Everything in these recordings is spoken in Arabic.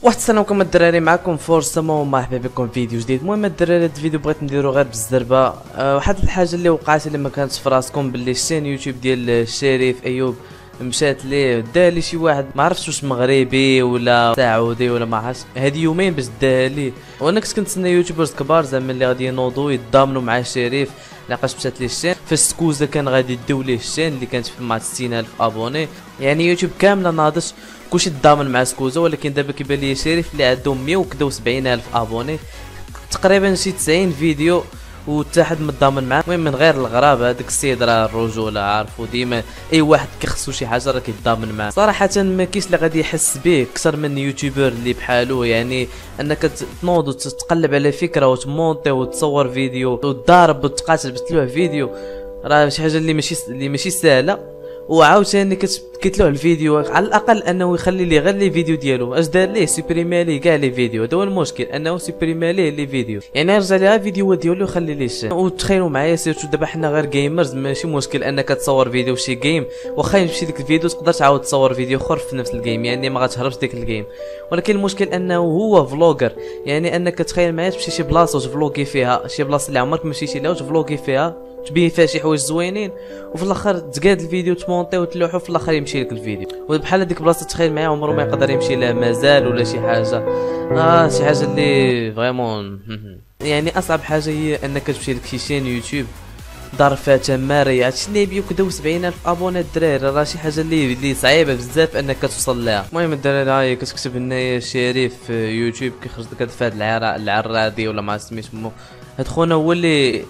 واحد السلام عليكم الدراري، معكم فورسما ومرحبا بكم في فيديو جديد. المهم الدراري هاد الفيديو بغيت نديرو غير بالزربه. واحد الحاجه اللي وقعت اللي ما كانتش في راسكم، باللي الشين يوتيوب ديال الشريف ايوب مشات ليه دار لي شي واحد ما عرفتش واش مغربي ولا سعودي ولا ما عرفتش، هادي يومين باش دار لي. وانا كنت كنتسنى يوتيوبرز كبار زعما اللي غادي ينوضوا يتضامنوا مع الشريف لقاش مشات ليه الشين. فالسكوزه كان غادي يديو ليه الشين اللي كانت مع 60000 ابوني، يعني يوتيوب كامله ناضت كلشي تضامن مع سكوزا. ولكن دابا كيبان لي شريف اللي عنده 170 الف ابوني تقريبا شي 90 فيديو وحتى حد متضامن معاه. المهم من غير الغراب هذاك السيد راه الرجوله عارفو، ديما اي واحد كيخصو شي حاجه راه كيتضامن معاه. صراحه ما كاينش اللي غادي يحس به اكثر من يوتيوبر اللي بحالو، يعني انك تنوض وتتقلب على فكره وتمونطي وتصور فيديو وتضارب وتقاتل بتلوح فيديو، راه شي حاجه اللي ماشي سهله. وعاوتاني كيتلوه الفيديو على الاقل انه يخلي لي غير لي فيديو ديالو. اش دار ليه؟ سوبريمي ليه كاع لي فيديو. هذا هو المشكل، انه سوبريمي ليه لي فيديو، يعني يرجع لها فيديو ديالو ويخلي ليه الشين. وتخيلوا معايا سيرتو دابا حنا غير جيمرز، ماشي مشكل انك تصور فيديو شي جيم، واخا يمشي ديك الفيديو تقدر تعاود تصور فيديو اخر في نفس الجيم، يعني ما غتهربش ديك الجيم. ولكن المشكل انه هو فلوجر، يعني انك تخيل معايا تمشي شي بلاصه وتفلوغي فيها، شي بلاصه اللي عمرك مشيتي لها وتفلوغي فيها تبين فيها شي حوايج زوينين، وفي الاخر تقاد الفيديو تمونطي وتلوحو في الاخر يمشي لك الفيديو. وبحال هذيك البلاصه تخيل معايا عمره ما يقدر يمشي لها مازال ولا شي حاجه. شي حاجه اللي فريمون يعني اصعب حاجه هي انك تمشي لك شي شين يوتيوب ضرب فيها تماري هادشي اللي يبيو كدا 70000 ابوني الدراري، راه شي حاجه اللي صعيبه بزاف انك توصل لها. المهم الدراري هاي كتكتب هنايا شريف يوتيوب كيخرج لك هاد العرادي ولا ما سميتو، هاد خونا هو اللي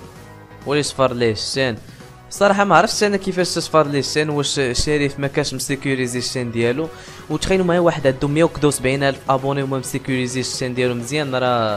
صفر ليه الشين. صراحه ما عرفتش انا كيفاش صفر ليه الشين، واش الشريف ما كانش مسيكوريزي الشين ديالو. وتخيلوا معايا واحد عنده 171000 ابوني وما مسيكوريزي الشين ديالو مزيان،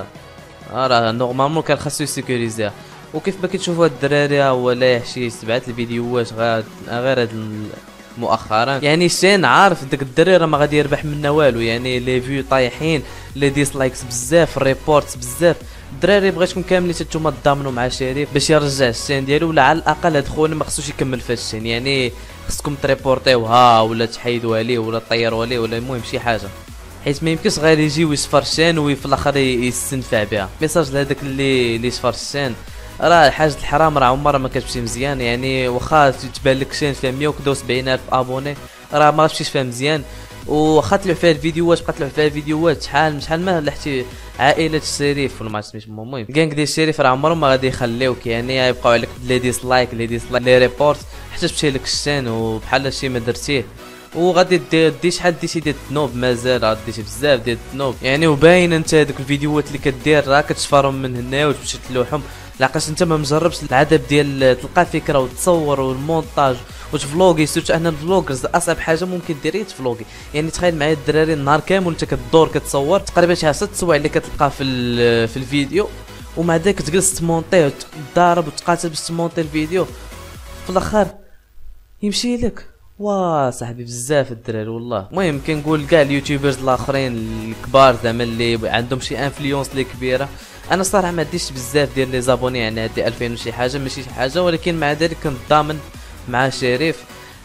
راه نورمالمون كان خاصو يسيكوريزيها. وكيف ما كتشوفوا هاد الدراري هو لايح شي 7 الفيديوهات غير هاد مؤخرا، يعني الشين عارف داك الدري راه ما غادي يربح منا والو، يعني لي فيو طايحين، لي ديسلايكس بزاف، الريبورتس بزاف. الدراري بغيتكم كاملين نتوما تضامنوا مع شريف باش يرجع الشين ديالو، ولا على الاقل هاد خونا ما خصوش يكمل في الشين، يعني خصكم تريبورتيوها ولا تحيدوا عليه ولا طيروا عليه ولا المهم شي حاجه، حيت ما يمكنش غير يجي ويصفر الشين وفي الاخر يستنفع بها. ميساج لهذاك اللي صفر الشين، راه حاجه الحرام راه عمرها ما كتمشي مزيان، يعني واخا تبان لك شين فيها 171000 ابوني راه ما غتمشيش فيها مزيان. وخا تلوح فيها الفيديوهات بقات تلوح فيها الفيديوهات شحال ما لحتي عائله الشريف ولا ما سميتش. المهم كانك ديال الشريف راه عمرهم ما غادي يخليوك، يعني يبقاو عليك لي ديسلايك لي ريبورت حتى تمشي لك الشين وبحال شي ما درتيه. وغادي دي شحال ديتي ديال الذنوب، مازال ديتي بزاف ديال الذنوب، يعني وباين انت هذوك الفيديوهات اللي كدير راه كتشفرهم من هنا وتمشي تلوحهم، لاقاش انت ما مجربش العذاب ديال تلقى فكره وتصور والمونتاج وتفلوغي. سيرتو انا الفلوغرز اصعب حاجه ممكن ديري تفلوغي، يعني تخيل معايا الدراري النهار كامل انت كدور كتصور تقريبا شي 6 سوايع اللي كتلقى في الفيديو، ومع ذلك تجلس تمونطي وتضارب وتقاتل باش تمونطي الفيديو في الاخر يمشي لك. واه صاحبي بزاف الدراري والله. المهم كنقول كاع اليوتيوبرز الاخرين الكبار زعما اللي عندهم شي انفلونس اللي كبيره، انا صراحه ما عنديش بزاف ديال لي زابوني، يعني عندي 2000 وشي حاجه ماشي شي حاجه، ولكن مع ذلك كنضامن مع شريف.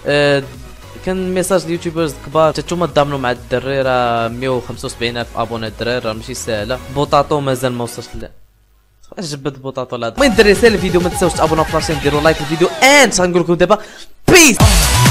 كان ميساج اليوتيوبرز الكبار نتوما تضامنوا مع الدري، راه 175000 ابوني الدراري راه ماشي ساهله. بوطاطو مازال ما وصلش لا جبد بوطاطو لا. المهم الدراري سال الفيديو ما تنساوش تابوناو في لاشين، ديروا لايك الفيديو، غنقول لكم دابا بيس.